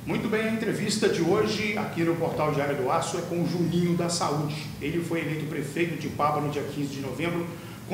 Muito bem, a entrevista de hoje aqui no Portal Diário do Aço é com o Juninho da Saúde. Ele foi eleito prefeito de Ipaba no dia 15 de novembro com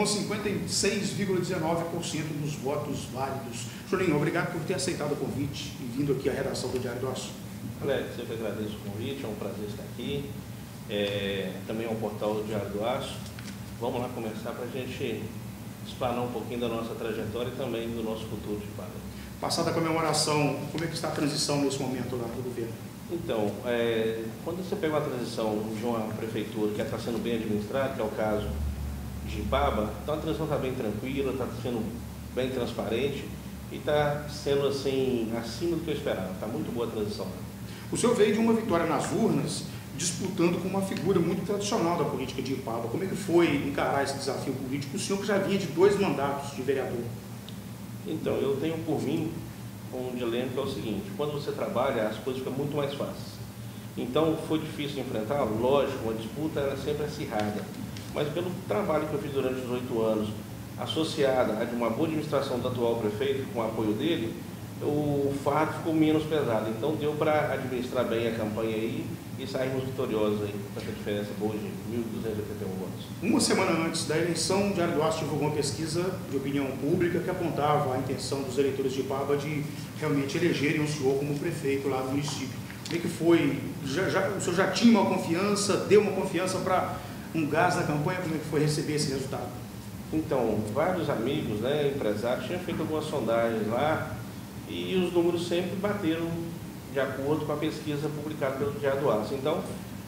56,19% dos votos válidos. Juninho, obrigado por ter aceitado o convite e vindo aqui à redação do Diário do Aço. Alex, eu que agradeço o convite, é um prazer estar aqui. Também é um portal do Diário do Aço. Vamos lá começar para a gente explanar um pouquinho da nossa trajetória e também do nosso futuro de Ipaba. Passada a comemoração, como é que está a transição nesse momento lá do governo? Então, quando você pega uma transição de uma prefeitura que está sendo bem administrada, que é o caso de Ipaba, então a transição está bem tranquila, está sendo bem transparente e está sendo assim, acima do que eu esperava. Está muito boa a transição. O senhor veio de uma vitória nas urnas, disputando com uma figura muito tradicional da política de Ipaba. Como é que foi encarar esse desafio político? O senhor que já vinha de 2 mandatos de vereador. Então, eu tenho por mim um dilema que é o seguinte: quando você trabalha, as coisas ficam muito mais fáceis. Então, foi difícil de enfrentar? Lógico, a disputa era sempre acirrada. Mas pelo trabalho que eu fiz durante os 8 anos, associada a de uma boa administração do atual prefeito, com o apoio dele, o fardo ficou menos pesado. Então, deu para administrar bem a campanha aí e sairmos vitoriosos aí, com essa diferença boa de 1.281 votos. Uma semana antes da eleição, o Diário do Aço divulgou uma pesquisa de opinião pública que apontava a intenção dos eleitores de Ipaba de realmente elegerem o senhor como prefeito lá do município. Como é que foi? O senhor já tinha uma confiança, deu uma confiança para um gás na campanha? Como é que foi receber esse resultado? Então, vários amigos, empresários, tinham feito algumas sondagens lá e os números sempre bateram de acordo com a pesquisa publicada pelo Diário do Aço. Então,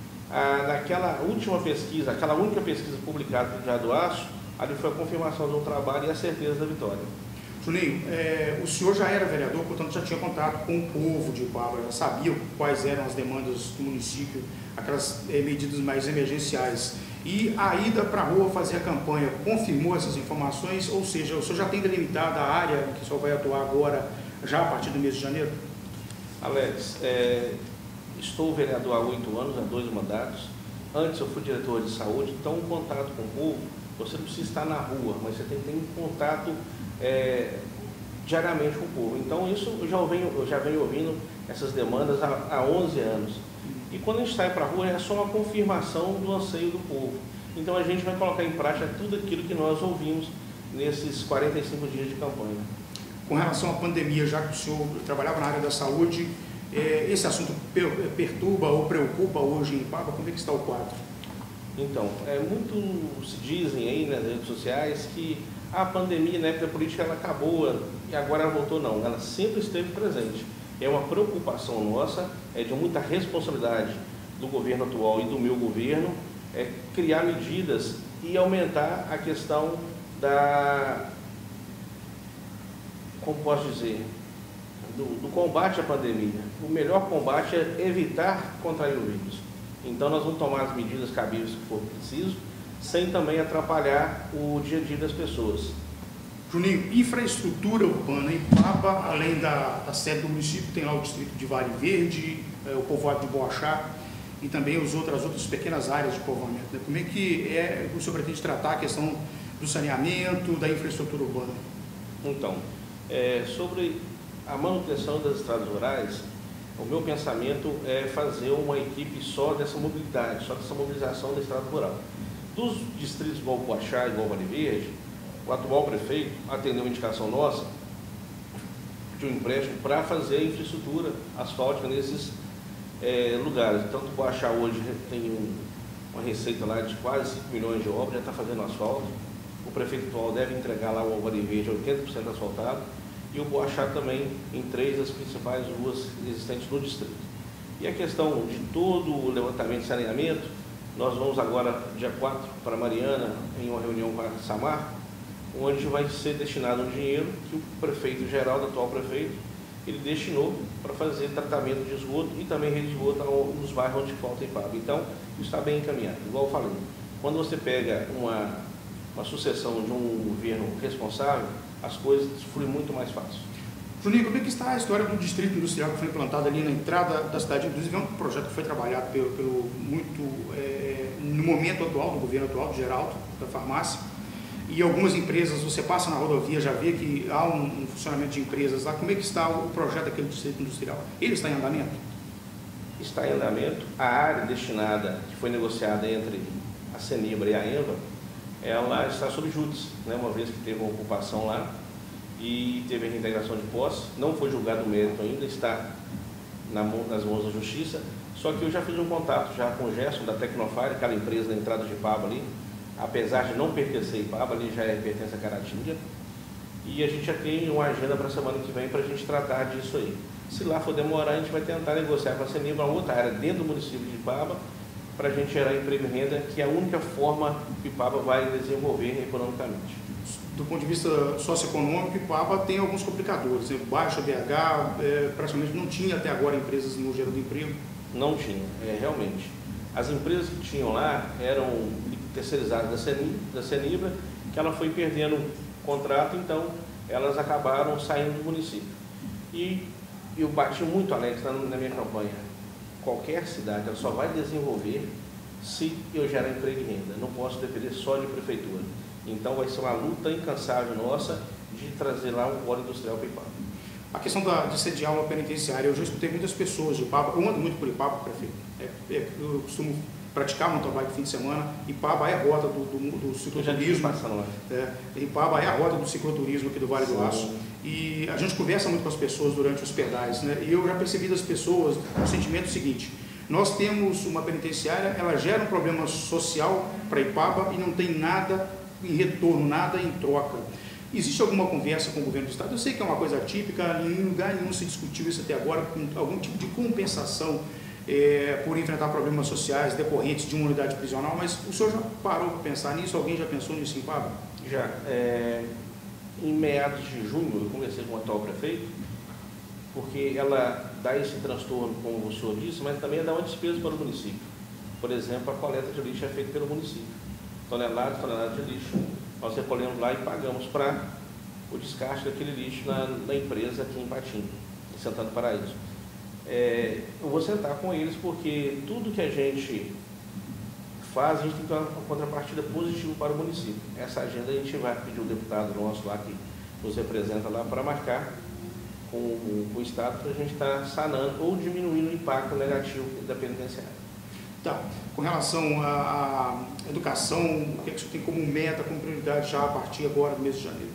naquela última pesquisa, aquela única pesquisa publicada pelo Diário do Aço, ali foi a confirmação do trabalho e a certeza da vitória. Juninho, o senhor já era vereador, portanto já tinha contato com o povo de Ipaba, já sabia quais eram as demandas do município, aquelas medidas mais emergenciais. E a ida para a rua fazer a campanha confirmou essas informações, ou seja, o senhor já tem delimitada a área em que o senhor vai atuar agora, já a partir do mês de janeiro? Alex, estou vereador há 8 anos, há 2 mandatos. Antes eu fui diretor de saúde, então o contato com o povo, você não precisa estar na rua, mas você tem que ter um contato diariamente com o povo. Então isso eu já venho ouvindo essas demandas há 11 anos. E quando a gente sai para a rua é só uma confirmação do anseio do povo. Então a gente vai colocar em prática tudo aquilo que nós ouvimos nesses 45 dias de campanha. Com relação à pandemia, já que o senhor trabalhava na área da saúde, esse assunto perturba ou preocupa hoje em Ipaba? Como é que está o quadro? Então, muito se dizem aí nas redes sociais que a pandemia na época política ela acabou e agora ela voltou. Não, ela sempre esteve presente. É uma preocupação nossa, de muita responsabilidade do governo atual e do meu governo, criar medidas e aumentar a questão como posso dizer, do combate à pandemia. O melhor combate é evitar contrair o vírus. Então nós vamos tomar as medidas cabíveis que for preciso, sem também atrapalhar o dia a dia das pessoas. Juninho, infraestrutura urbana, Ipaba, além da sede do município, tem lá o distrito de Vale Verde, o povoado de Boachá e também as outras pequenas áreas de povoamento. Como é que o senhor pretende tratar a questão do saneamento, da infraestrutura urbana? Então, sobre a manutenção das estradas rurais, o meu pensamento é fazer uma equipe só dessa mobilidade, só dessa mobilização da estrada rural. Dos distritos igual Boachá e igual Vale Verde, o atual prefeito atendeu uma indicação nossa de um empréstimo para fazer a infraestrutura asfáltica nesses lugares. Tanto o Boachá hoje tem uma receita lá de quase 5 milhões de obras, já está fazendo asfalto. O prefeito atual deve entregar lá o Vale Verde 80% asfaltado e o Boachá também em 3 das principais ruas existentes no distrito. E a questão de todo o levantamento de saneamento, nós vamos agora, dia 4, para Mariana, em uma reunião com a Samar, onde vai ser destinado um dinheiro que o prefeito geral, do atual prefeito, ele destinou para fazer tratamento de esgoto e também rede de esgoto nos bairros onde falta Ipaba. Então, isso está bem encaminhado. Igual eu falei, quando você pega uma sucessão de um governo responsável, as coisas fluem muito mais fácil. Juninho, como é que está a história do distrito industrial que foi implantado ali na entrada da cidade? Inclusive é um projeto que foi trabalhado no momento atual, do governo atual, do Geraldo, da farmácia. e algumas empresas, você passa na rodovia, já vê que há um funcionamento de empresas lá. Como é que está o projeto daquele distrito industrial? Ele está em andamento? Está em andamento. A área destinada, que foi negociada entre a Cenibra e a ENVA, ela está sob júdice, né? Uma vez que teve uma ocupação lá e teve a reintegração de posse, não foi julgado o mérito ainda, está nas mãos da Justiça. Só que eu já fiz um contato já com o Gerson da Tecnofire, aquela empresa da entrada de Ipaba ali, apesar de não pertencer a Ipaba, ali já pertence a Caratinga, e a gente já tem uma agenda para a semana que vem para a gente tratar disso aí. Se lá for demorar, a gente vai tentar negociar com a Cenibra uma outra área dentro do município de Ipaba, para a gente gerar emprego e renda, que é a única forma que Ipaba vai desenvolver economicamente. Do ponto de vista socioeconômico, Ipaba tem alguns complicadores, né? Baixa BH, praticamente não tinha até agora empresas no gerando emprego. Não tinha, realmente. As empresas que tinham lá eram terceirizadas da Cenibra, que ela foi perdendo contrato, então elas acabaram saindo do município. E eu bati muito alegre na minha campanha. Qualquer cidade ela só vai desenvolver se eu gerar emprego e renda. Não posso depender só de prefeitura. Então vai ser uma luta incansável nossa de trazer lá um polo industrial para Ipaba. A questão de sediar uma penitenciária, eu já escutei muitas pessoas de Ipaba, eu ando muito por Ipaba, prefeito. Eu costumo praticar mountain bike no fim de semana. Ipaba é a rota do cicloturismo. Ipaba é a rota do cicloturismo aqui do Vale do Aço. E a gente conversa muito com as pessoas durante os pedais, né? E eu já percebi das pessoas o sentimento seguinte: nós temos uma penitenciária, ela gera um problema social para Ipaba e não tem nada em retorno, nada em troca. Existe alguma conversa com o governo do estado? Eu sei que é uma coisa atípica, em lugar nenhum se discutiu isso até agora, com algum tipo de compensação por enfrentar problemas sociais decorrentes de uma unidade prisional, mas o senhor já parou para pensar nisso? Alguém já pensou nisso em Ipaba? Já. Em meados de junho, eu conversei com o atual prefeito, porque ela dá esse transtorno, como o senhor disse, mas também dá uma despesa para o município. Por exemplo, a coleta de lixo é feita pelo município. Toneladas de lixo, nós recolhemos lá e pagamos para o descarte daquele lixo na empresa aqui em Patinga, em Santana do Paraíso. Eu vou sentar com eles porque tudo que a gente faz, a gente tem que ter uma contrapartida positiva para o município. Essa agenda a gente vai pedir o deputado nosso lá que nos representa lá para marcar com o Estado para a gente estar sanando ou diminuindo o impacto negativo da penitenciária. Tá. Com relação à educação, o que é que você tem como meta, como prioridade já a partir agora do mês de janeiro?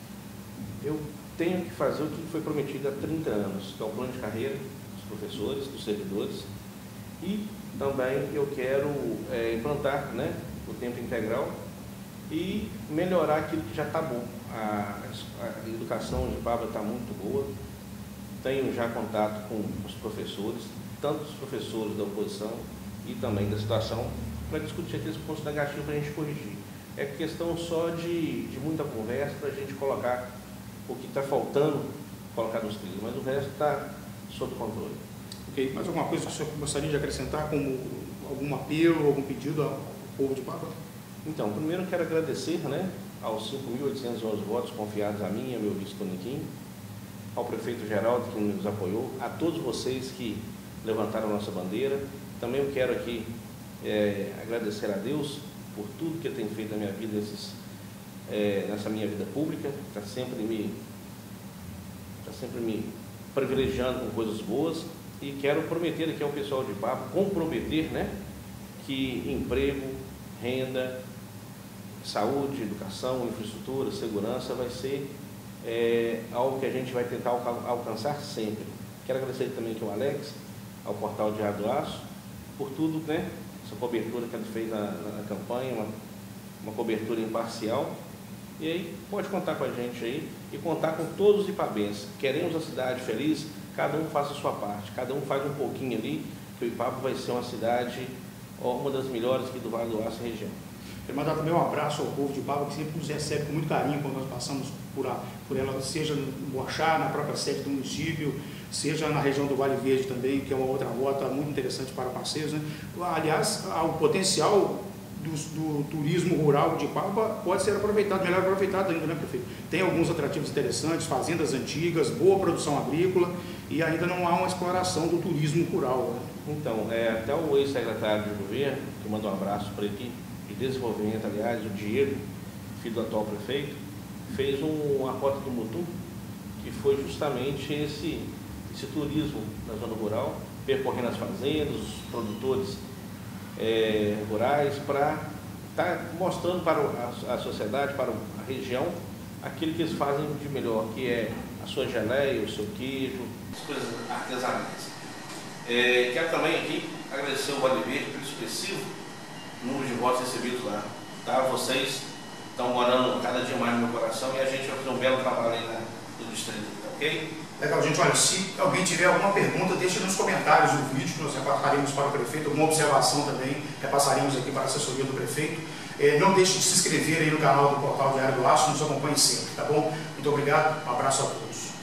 Eu tenho que fazer o que foi prometido há 30 anos, que é o plano de carreira dos professores, dos servidores, e também eu quero implantar, né, o tempo integral e melhorar aquilo que já está bom. A educação de Ipaba está muito boa, tenho já contato com os professores, tanto os professores da oposição e também da situação, para discutir aqueles pontos negativos para a gente corrigir. É questão só de muita conversa para a gente colocar o que está faltando, colocar nos trilhos, mas o resto está sob controle. Ok. Mais alguma coisa que o senhor gostaria de acrescentar, como algum apelo, algum pedido ao povo de Ipaba? Então, primeiro eu quero agradecer, né, aos 5.811 votos confiados a mim e ao meu vice Toniquim, ao prefeito Geraldo que nos apoiou, a todos vocês que levantaram a nossa bandeira. Também eu quero aqui agradecer a Deus por tudo que Ele tem feito na minha vida, nessa minha vida pública, está sempre me privilegiando com coisas boas, e quero prometer aqui ao pessoal de Ipaba, comprometer, né, que emprego, renda, saúde, educação, infraestrutura, segurança vai ser algo que a gente vai tentar alcançar sempre. Quero agradecer também aqui ao Alex, ao portal Diário do Aço, por tudo, né, essa cobertura que ele fez na campanha, uma cobertura imparcial. E aí pode contar com a gente aí e contar com todos os ipabenses. Queremos a cidade feliz, cada um faça a sua parte, cada um faz um pouquinho ali, que o Ipaba vai ser uma cidade, uma das melhores aqui do Vale do Aço e região. Quero mandar também um abraço ao povo de Ipaba, que sempre nos recebe com muito carinho quando nós passamos por ela, seja no Boachá, na própria sede do município, seja na região do Vale Verde também, que é uma outra rota muito interessante para passeios, né? Aliás, o potencial do turismo rural de Ipaba pode ser aproveitado, melhor aproveitado ainda, né, prefeito? Tem alguns atrativos interessantes, fazendas antigas, boa produção agrícola, e ainda não há uma exploração do turismo rural, né? Então, até o ex-secretário de governo, que mandou um abraço para ele aqui, de desenvolvimento, aliás, o Diego, filho do atual prefeito, fez uma rota do Mutum, que foi justamente esse turismo na zona rural, percorrendo as fazendas, os produtores rurais, para estar mostrando para a sociedade, para a região, aquilo que eles fazem de melhor, que é a sua geleia, o seu queijo, as coisas artesanais. Quero também aqui agradecer ao Vale Verde pelo expressivo número de votos recebidos lá. Tá? Vocês estão morando cada dia mais no meu coração e a gente vai fazer um belo trabalho aí no distrito, tá ok? Legal, gente. Olha, se alguém tiver alguma pergunta, deixe nos comentários do vídeo, que nós repassaremos para o prefeito, alguma observação também, repassaremos aqui para a assessoria do prefeito. Não deixe de se inscrever aí no canal do Portal Diário do Aço, nos acompanhe sempre, tá bom? Muito obrigado, um abraço a todos.